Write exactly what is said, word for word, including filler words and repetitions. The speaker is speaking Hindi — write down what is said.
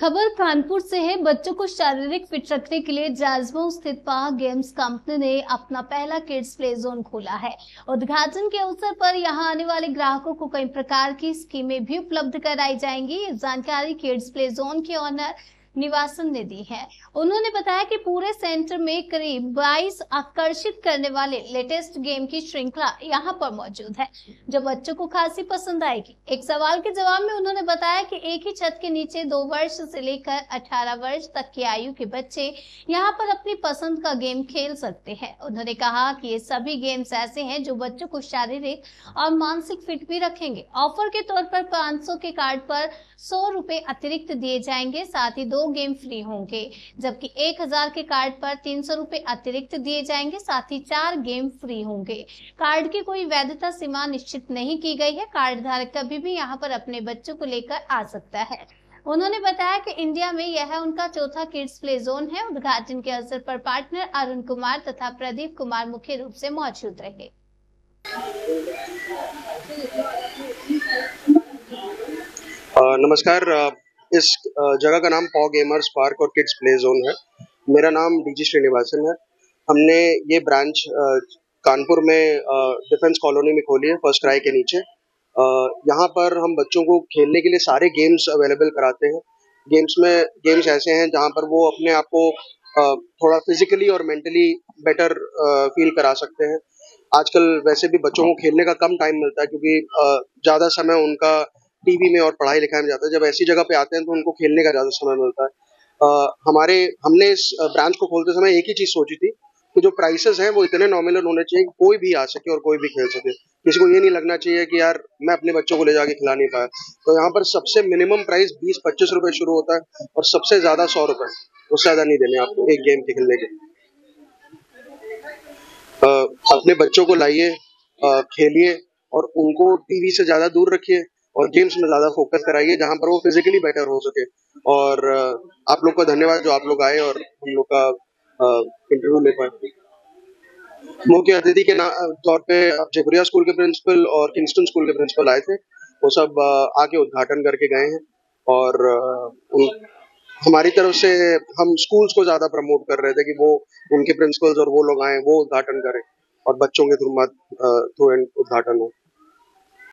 खबर कानपुर से है। बच्चों को शारीरिक फिट रखने के लिए जाजमऊ स्थित पाक गेम्स कंपनी ने अपना पहला किड्स प्ले जोन खोला है। उद्घाटन के अवसर पर यहां आने वाले ग्राहकों को कई प्रकार की स्कीमें भी उपलब्ध कराई जाएंगी। ये जानकारी किड्स प्ले जोन के ऑनर निवासन ने दी है। उन्होंने बताया कि पूरे सेंटर में करीब बाईस आकर्षित करने वाले लेटेस्ट गेम की श्रृंखला यहां पर मौजूद है, जो बच्चों को खासी पसंद आएगी। एक सवाल के जवाब में उन्होंने बताया कि एक ही छत के नीचे दो वर्ष से लेकर अठारह वर्ष तक की आयु के बच्चे यहां पर अपनी पसंद का गेम खेल सकते हैं। उन्होंने कहा कि ये सभी गेम्स ऐसे हैं जो बच्चों को शारीरिक और मानसिक फिट भी रखेंगे। ऑफर के तौर पर पाँच सौ के कार्ड पर सौ रुपए अतिरिक्त दिए जाएंगे। साथ ही दो गेम फ्री होंगे, जबकि एक हजार के कार्ड पर तीन सौ रुपए अतिरिक्त दिए जाएंगे। साथ ही चार गेम फ्री होंगे। कार्ड की कोई वैधता सीमा निश्चित नहीं की गई है। कार्ड धारक कभी भी यहां पर अपने बच्चों को लेकर आ सकता है। उन्होंने बताया कि इंडिया में यह उनका चौथा किड्स प्ले जोन है। उद्घाटन के अवसर पर पार्टनर अरुण कुमार तथा प्रदीप कुमार मुख्य रूप से मौजूद रहे। Uh, नमस्कार। uh, इस uh, जगह का नाम पॉ गेमर्स पार्क और किड्स प्ले जोन है। मेरा नाम डीजी श्रीनिवासन है। हमने ये ब्रांच uh, कानपुर में डिफेंस uh, कॉलोनी में खोली है, फर्स्ट क्राई के नीचे। uh, यहाँ पर हम बच्चों को खेलने के लिए सारे गेम्स अवेलेबल कराते हैं। गेम्स में गेम्स ऐसे हैं जहाँ पर वो अपने आप को uh, थोड़ा फिजिकली और मेंटली बेटर फील करा सकते हैं। आजकल वैसे भी बच्चों को खेलने का कम टाइम मिलता है, क्योंकि uh, ज़्यादा समय उनका टीवी में और पढ़ाई लिखाई में जाता है। जब ऐसी जगह पे आते हैं तो उनको खेलने का ज़्यादा समय मिलता है। आ, हमारे हमने इस ब्रांच को खोलते समय एक ही चीज़ सोची थी कि जो प्राइसेस हैं वो इतने नॉमिनल होने चाहिए कि कोई भी आ सके और कोई भी खेल सके। किसी को ये नहीं लगना चाहिए कि यार मैं अपने बच्चों को ले जाके खिला नहीं पाया। तो यहाँ पर सबसे मिनिमम प्राइस बीस पच्चीस रुपए शुरू होता है और सबसे ज़्यादा सौ रुपए, उससे ज़्यादा नहीं देने आपको एक गेम के खेलने के। आ, अपने बच्चों को लाइए, खेलिए और उनको टीवी से ज़्यादा दूर रखिए और गेम्स में ज्यादा फोकस कराइए, जहां पर वो फिजिकली बेटर हो सके। और आप लोग का धन्यवाद जो आप लोग आए और हम लोग का इंटरव्यू ले पाए। मुख्य अतिथि के तौर पे जयपुरिया स्कूल के प्रिंसिपल और किंगस्टन स्कूल के प्रिंसिपल आए थे। वो सब आके उद्घाटन करके गए हैं और उन, हमारी तरफ से हम स्कूल्स को ज्यादा प्रमोट कर रहे थे कि वो उनके प्रिंसिपल्स और वो लोग आए, वो उद्घाटन करें और बच्चों के थ्रू थ्रू उद्घाटन हो।